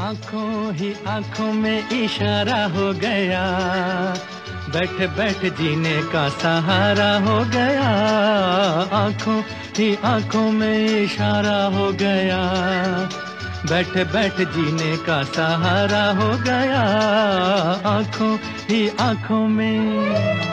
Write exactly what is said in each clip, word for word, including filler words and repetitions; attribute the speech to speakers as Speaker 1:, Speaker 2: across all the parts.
Speaker 1: आंखों ही आंखों में इशारा हो गया, बैठ बैठ जीने का सहारा हो गया। आंखों ही आंखों में इशारा हो गया, बैठ बैठ जीने का सहारा हो गया। आंखों ही आंखों में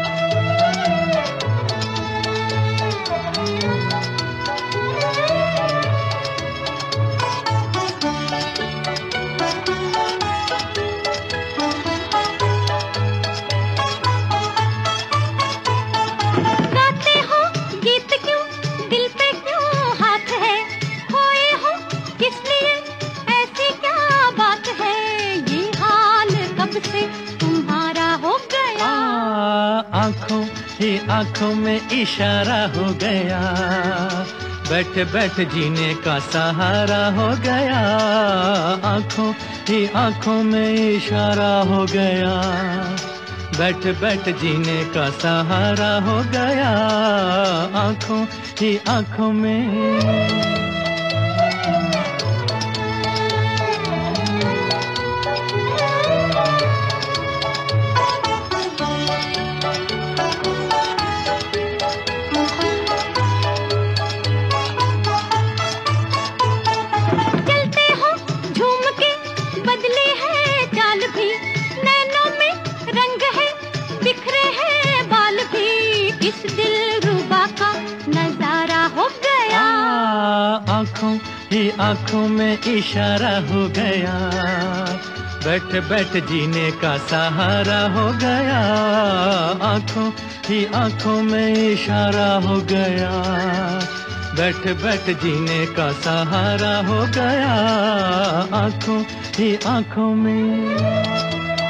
Speaker 1: आंखों ही आंखों में इशारा हो गया, बैठ बैठ जीने का सहारा हो गया। आंखों ही आंखों में इशारा हो गया, बैठ बैठ जीने का सहारा हो गया। आंखों ही आंखों में आंखों ही आंखों में इशारा हो गया, बैठ बैठ जीने का सहारा हो गया। आंखों ही आंखों में इशारा हो गया, बैठ बैठ जीने का सहारा हो गया। आंखों ही आंखों में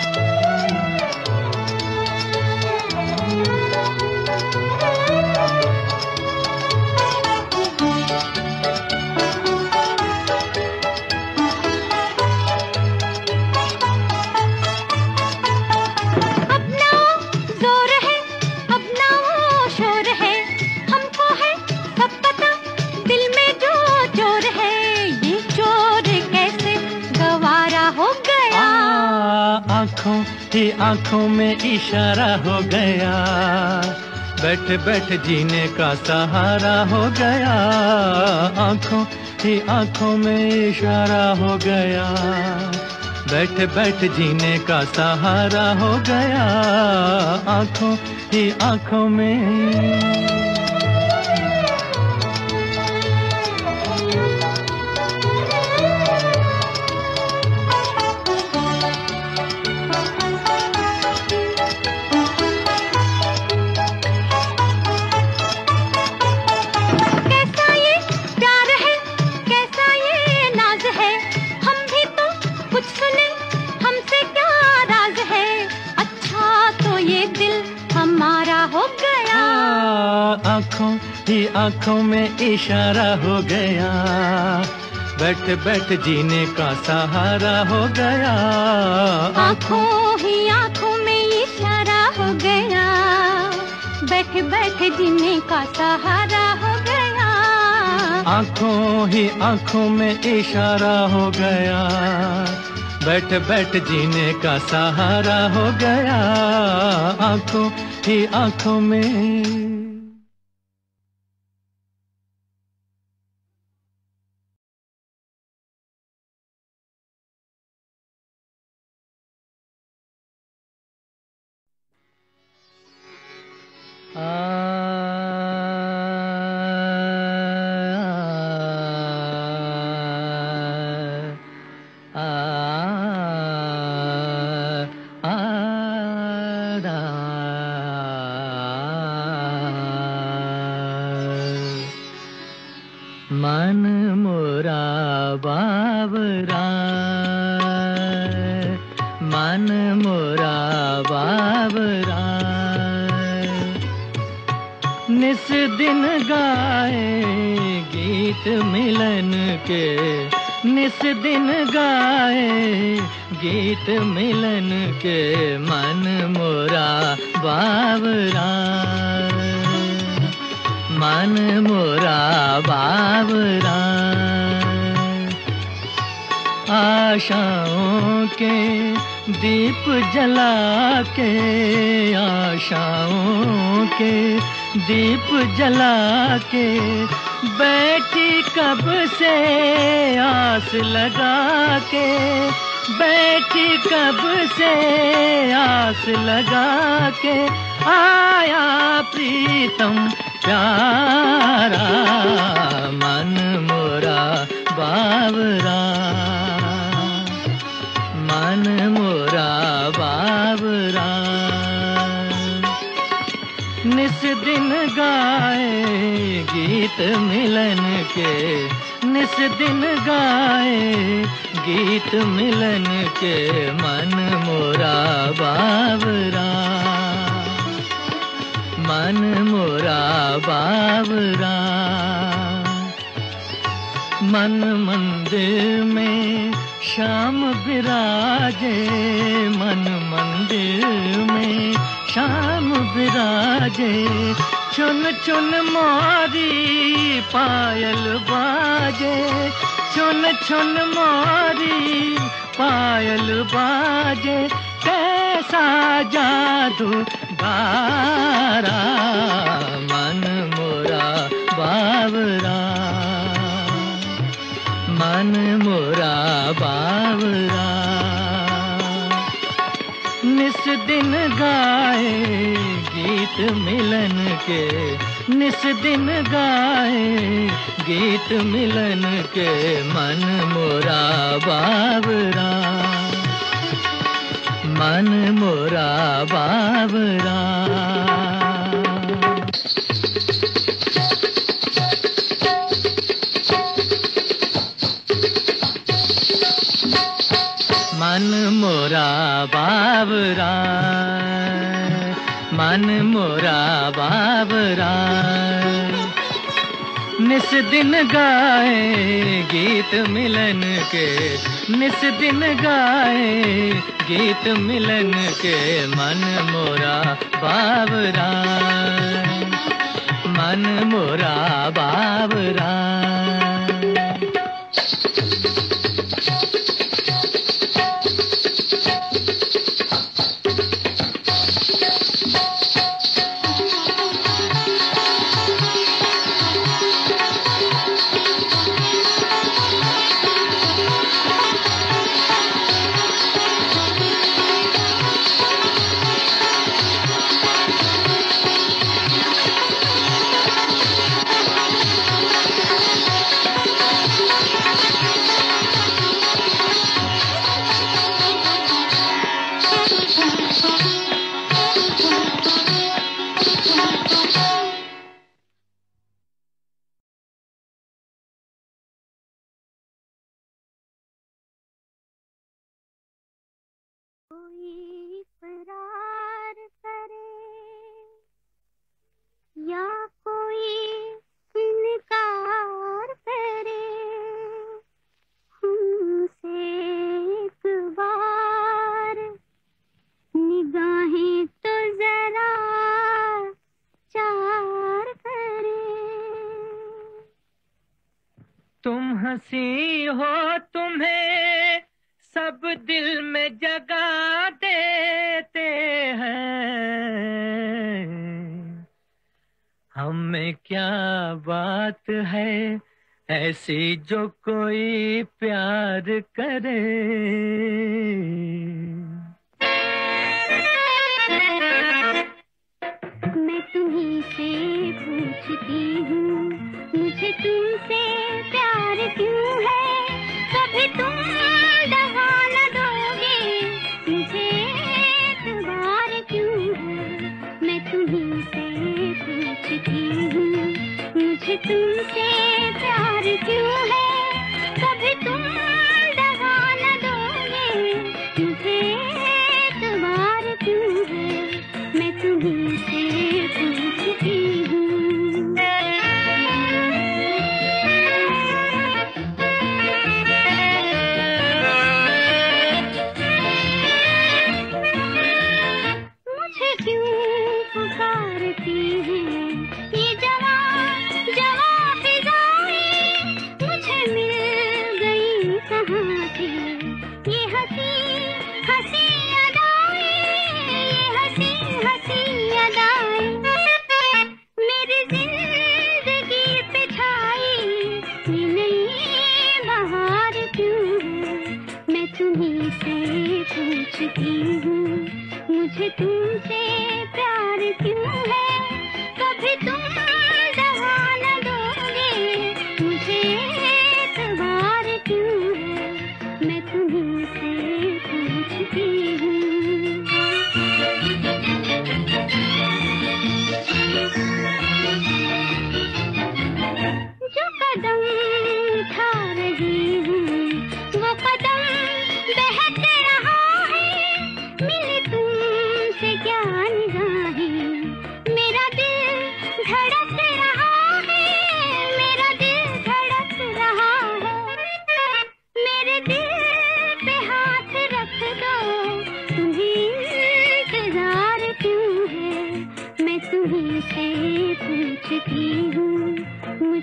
Speaker 1: आंखों ही आंखों में इशारा हो गया, बैठ बैठ जीने का सहारा हो गया। आंखों ही आंखों में इशारा हो गया, बैठ बैठ जीने का सहारा हो गया। आंखों ही आंखों में आंखों ही आंखों में इशारा हो गया, बैठ बैठ जीने का सहारा हो गया।
Speaker 2: आंखों ही आंखों में इशारा हो गया, बैठ बैठ जीने का सहारा हो गया।
Speaker 1: आंखों ही आंखों में इशारा हो गया, बैठ बैठ जीने का सहारा हो गया। आंखों ही आंखों में आ, आ, आ, आ, मन मोरा बाबरा, मन मोरा बाबरा, निस दिन गाए गीत मिलन के, निस दिन गाए गीत मिलन के। मन मोरा बाबरा, मन मोरा बाबरा। आशाओं के दीप जला के, आशाओं के दीप जला के बैठी कब से आस लगा के, बैठी कब से आस लगा के, आया प्रीतम प्यारा मन मोरा बावरा, मन मोरा बावरा। निस दिन गाए गीत मिलन के, निस दिन गाए गीत मिलन के, मन मोरा बावरा, मन मोरा बावरा। मन मंदिर में श्याम विराजे, मन मंदिर में श्याम विराजे, चुन चुन मोरी पायल बाजे, चुन चुन मोरी पायल बाजे, कैसा जादू बारा मन मोरा बावरा, मन मोरा बावरा। निस दिन गाए गीत मिलन के, निस दिन गाए गीत मिलन के, मन मोरा बावरा, मन मोरा बावरा। मन मोरा बावरा, मन मोरा बावरा। निस दिन गाए गीत मिलन के, निस दिन गाए गीत मिलन के, मन मोरा बावरा, मन मोरा बावरा।
Speaker 2: कोई इकरार करे या कोई इनकार करे, हमसे एक बार निगाहें तो जरा चार करे।
Speaker 1: तुम हंसी हो तुम्हें सब दिल में जगा देते हैं, हमें क्या बात है ऐसी जो कोई प्यार करे।
Speaker 2: मैं तुम्हीं से पूछती हूँ, मुझे तुमसे प्यार क्यों है, कभी तुम दगा न दोगे, मुझे एतबार क्यों है। मैं तुम्हीं से पूछती हूँ, मुझे तुमसे प्यार क्यों है, कभी तुम दगा न दोगे, मुझे एतबार क्यों है। मैं तुम्हीं से पूछती हूँ।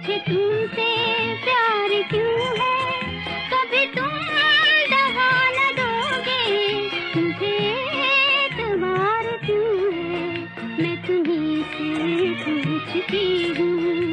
Speaker 2: मुझे तुमसे प्यार क्यों है, कभी तुम दगा न दोगे, मुझे एतबार क्यों है, मैं तुम्हीं से पूछती हूँ।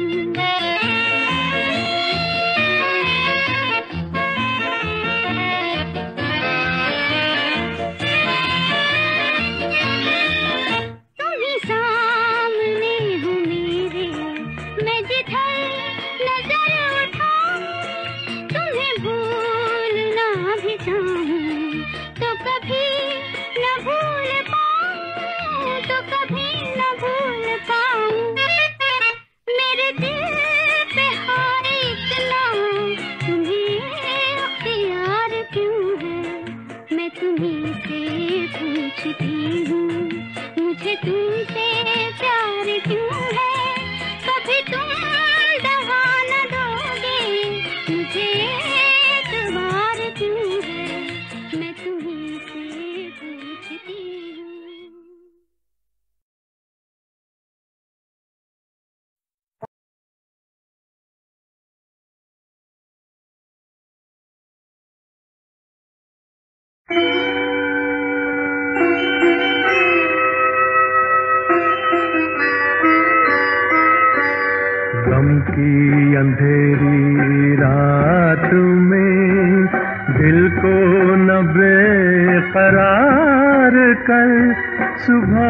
Speaker 2: मुझे तुमसे प्यार क्यों है, कभी तुम दगा न दोगे, मुझे एतबार क्यों है, मैं तुम्हीं से पूछती हूँ।
Speaker 1: गम की अंधेरी रात में दिल को न बेकरार कर, सुबह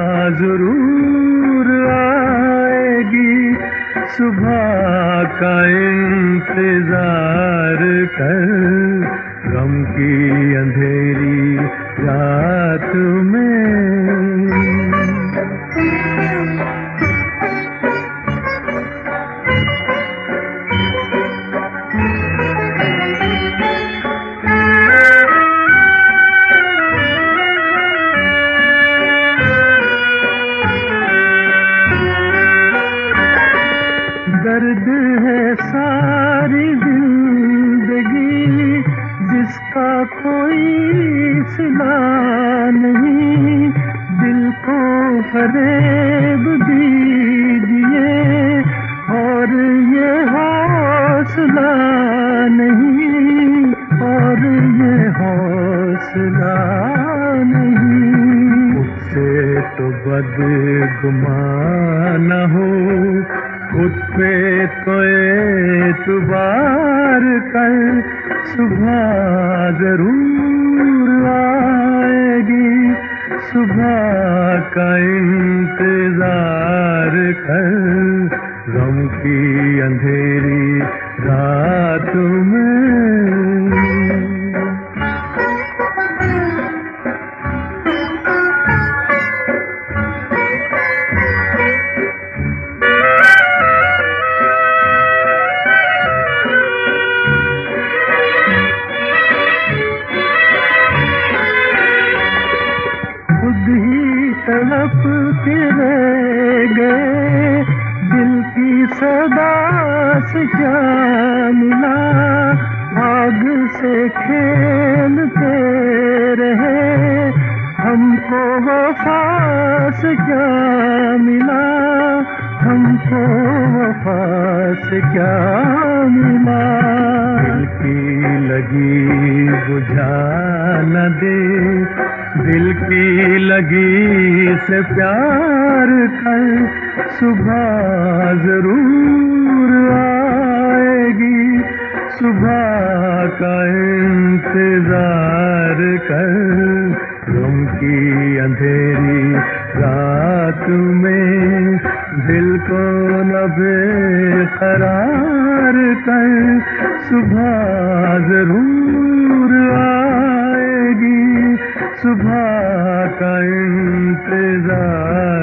Speaker 1: जरूर आएगी, सुबह का इंतजार कर। गम की अंधेरी रात में दर्द है सारी जिंदगी जिसका कोई सिला नहीं, दिल को फरेब दीजिए और ये हौसला नहीं, और ये हौसला नहीं। उससे तो बदगुमान हो, खुद पे तो एतबार कर, सुबह जरूर आएगी, सुबह का इंतजार कर। गम की अंधेरी रात में तड़प के रह गए, दिल की सदा से क्या मिला, आग से खेलते रहे, हमको वफा से क्या मिला, हमको वफा से क्या मिला। दिल की लगी बुझा न दे, दिल की लगी से प्यार कर, सुबह जरूर आएगी, सुबह का इंतजार कर। गम की अंधेरी रात में दिल को न बेकरार कर, सुबह जरूर आएगी, सुबह का इंतजार